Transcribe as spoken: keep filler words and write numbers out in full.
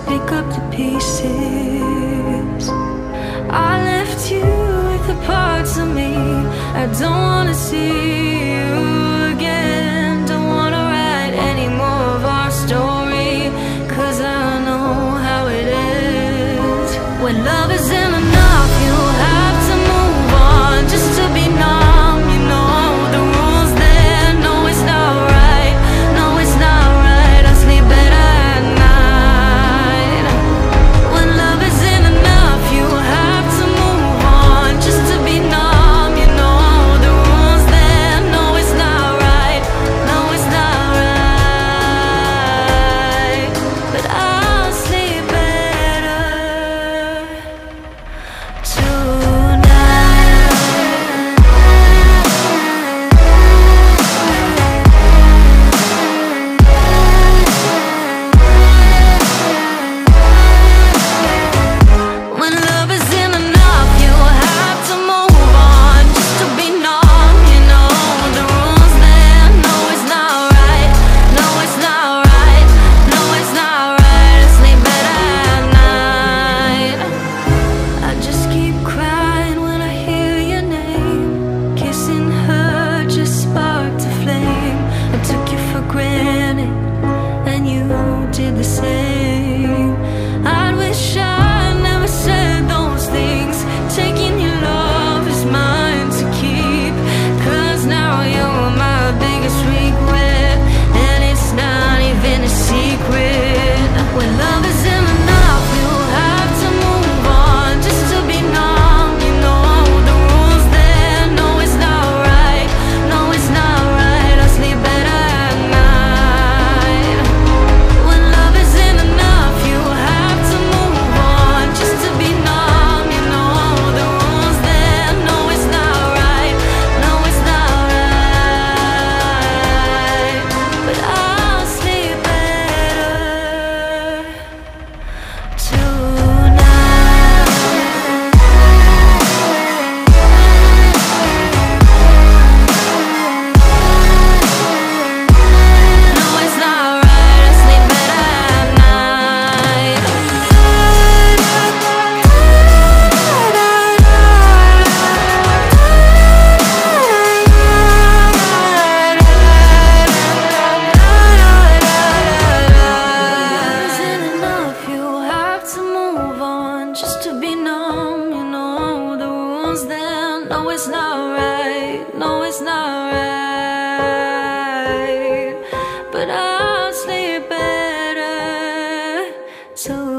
pick up the pieces. I left you with the parts of me I don't wanna see you again. Don't wanna write any more of our story, cause I know how it is. When love isn't enough, you have to move on just to be numb. You know the rules there. No, it's not right. No, it's not right. I sleep better at night. When love isn't enough, you have to move on just to be numb. You know the rules there. No, it's not right. No, it's not right. But I'll sleep better when love isn't enough, you have to move on just to be numb. You know the rules there. No, it's not right. No, it's not right. No, it's not right. I sleep better at night. I just keep crying when I hear your name. Kissing her just sparked a flame. I took you for granted, and you did the same. I wish I never said those things. Taking your love is mine to keep, cause now you're my biggest regret, and it's not even a secret. When love isn't enough, you have to move on just to be numb. You know the rules there. No, it's not right. No, it's not right. I sleep better at night. When love isn't enough, you have to move on just to be numb. You know the rules there. No, it's not right. No, it's not right. But I'll sleep better tonight. No, it's not right. I sleep better at night. Isn't enough, you have to move on just to be numb. You know the rules then. No, it's not right. No, it's not right. But I'll sleep better tonight.